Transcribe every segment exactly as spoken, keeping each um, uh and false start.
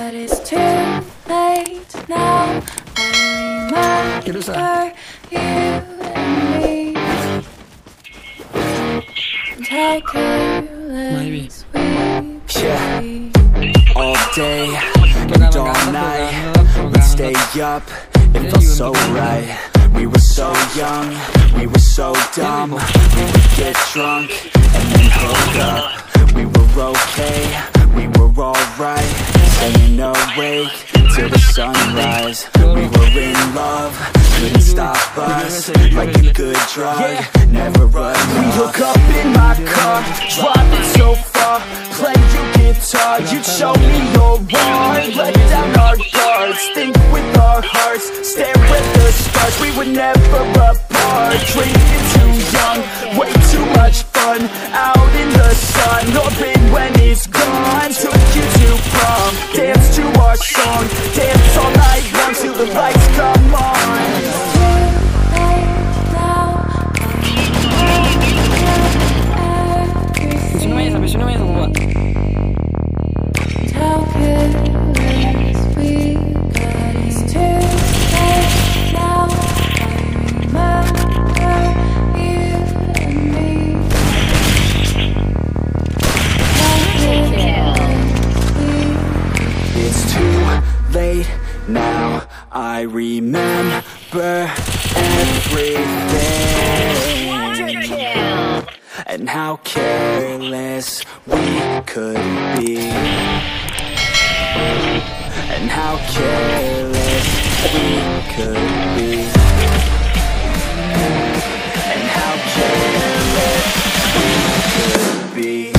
but it's too late now. I remember you and me, and how careless we Yeah. be. All day and all night, we'd stay up, it felt so right. We were so young, we were so dumb. We would get drunk and then hook up. We were okay, we were alright, staying awake till the sunrise. We were in love, couldn't stop us, like a good drug, never run off. We hook up in my car, driving so far, play you guitar, you'd show me your art, let down our guards, think with our hearts, stare at the stars. We were never apart, drinking too young, way too much fun, out in the sun, open when it's gone. Took you to prom, dance to our song, dance all night long till the lights come on. Sino aja sampai sini aja sama Pak. How careless we got, it's too late now. I remember you and me. It's too late now, I remember everything, and how careless we could be, and how careless we could be, and how careless we could be.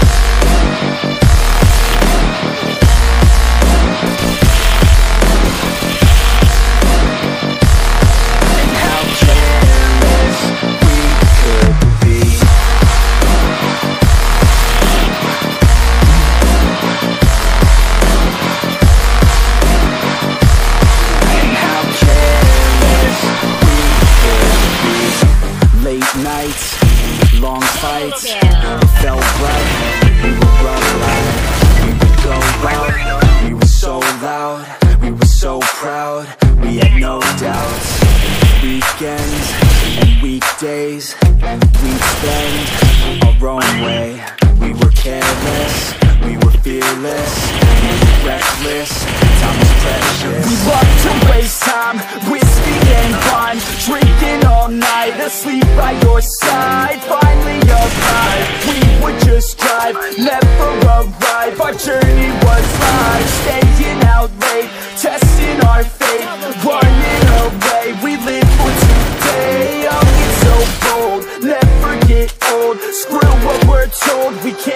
Nights, long fights, it felt right. We were alive, we would go out. We were so loud, we were so proud. We had no doubts. Weekends and weekdays, we'd spend our own way. We were careless, we were fearless, we were reckless. Time was precious. We loved to waste time, whiskey and wine, drinking all night, asleep by your side. Finally arrived, we would just drive, never arrive. Our journey was live, staying out late, testing our fate, running away. We live for today, I'll get so bold, never get old. Screw what we're told, we can't